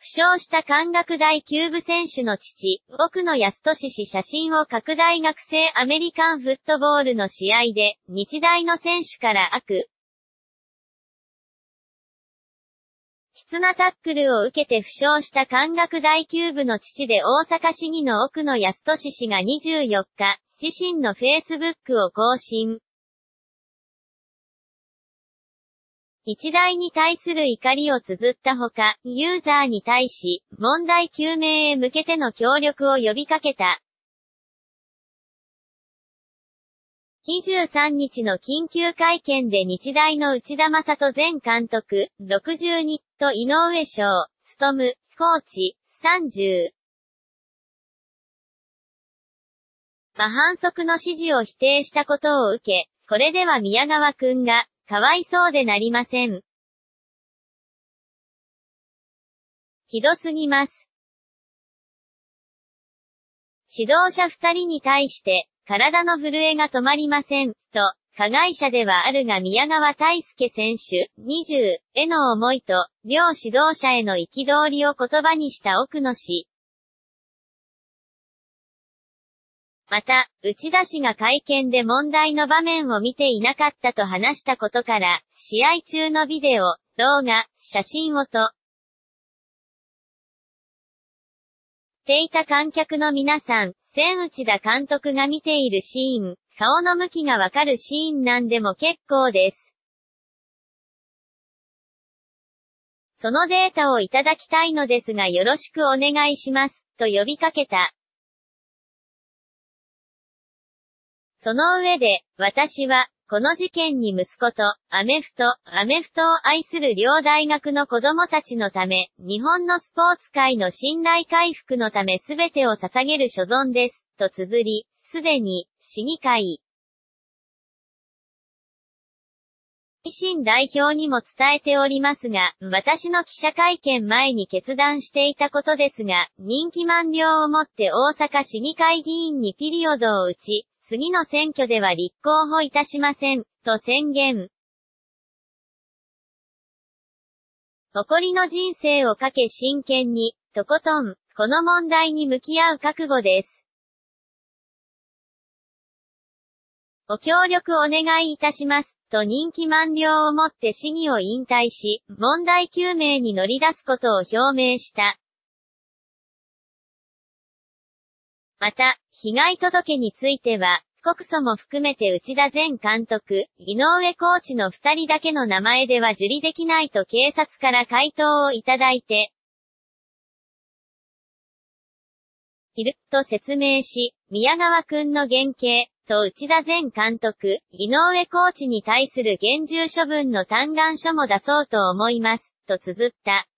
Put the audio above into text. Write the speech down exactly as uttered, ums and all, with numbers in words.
負傷した関学大球部選手の父、奥野康俊氏写真を各大学生アメリカンフットボールの試合で、日大の選手から悪質なタックルを受けて負傷した関学大球部の父で大阪市議の奥野康俊氏がにじゅうよっか、自身のフェイスブックを更新。日大に対する怒りを綴ったほか、ユーザーに対し、問題究明へ向けての協力を呼びかけた。にじゅうさんにちの緊急会見で日大の内田正人前監督、ろくじゅうに、と井上翔、務、コーチ、さんじゅう。ま反則の指示を否定したことを受け、これでは宮川くんが、かわいそうでなりません。ひどすぎます。指導者二人に対して、体の震えが止まりません、と、加害者ではあるが宮川大輔選手、にじゅう、への思いと、両指導者への憤りを言葉にした奥野氏。また、内田氏が会見で問題の場面を見ていなかったと話したことから、試合中のビデオ、動画、写真をと、ていた観客の皆さん、千内田監督が見ているシーン、顔の向きがわかるシーンなんでも結構です。そのデータをいただきたいのですがよろしくお願いします、と呼びかけた。その上で、私は、この事件に息子と、アメフト、アメフトを愛する両大学の子供たちのため、日本のスポーツ界の信頼回復のため全てを捧げる所存です、と綴り、すでに、市議会。維新代表にも伝えておりますが、私の記者会見前に決断していたことですが、任期満了をもって大阪市議会議員にピリオドを打ち、次の選挙では立候補いたしません、と宣言。残りの人生をかけ真剣に、とことん、この問題に向き合う覚悟です。ご協力お願いいたします、と任期満了をもって市議を引退し、問題究明に乗り出すことを表明した。また、被害届については、告訴も含めて内田前監督、井上コーチの二人だけの名前では受理できないと警察から回答をいただいて、いる、と説明し、宮川くんの減刑、と内田前監督、井上コーチに対する厳重処分の嘆願書も出そうと思います、と綴った。